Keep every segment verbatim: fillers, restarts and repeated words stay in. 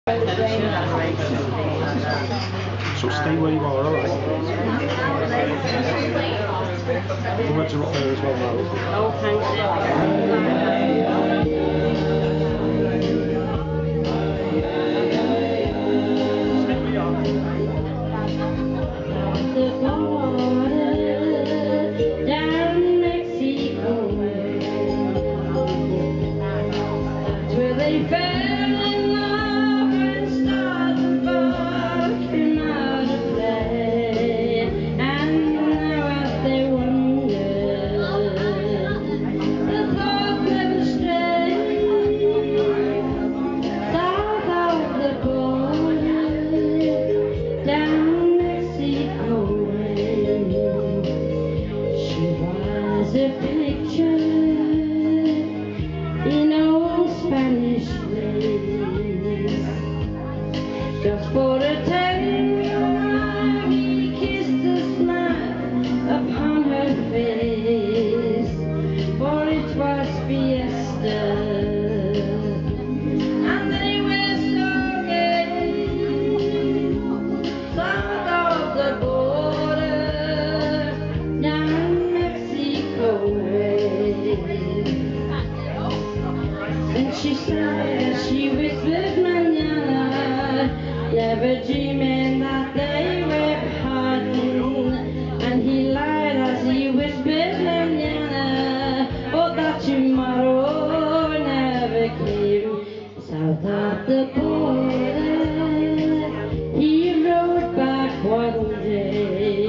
So stay where you are, alright? The weather up there as well now. Oh, thanks. A picture in old Spanish lace, just for a time he kissed a smile upon her face, for it was fiesta and they were so gay, south of the border down Mexico way. And she sighed as she whispered mañana, never dreaming that they were parting. And he lied as he whispered mañana, oh that tomorrow never came. South of the border he rode back one day,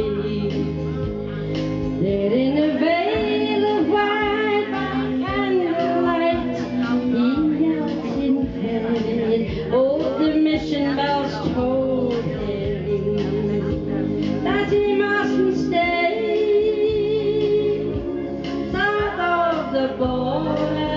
there in a veil of white candlelight he knelt in bed. Oh, the mission bells told him that he mustn't stay south of the border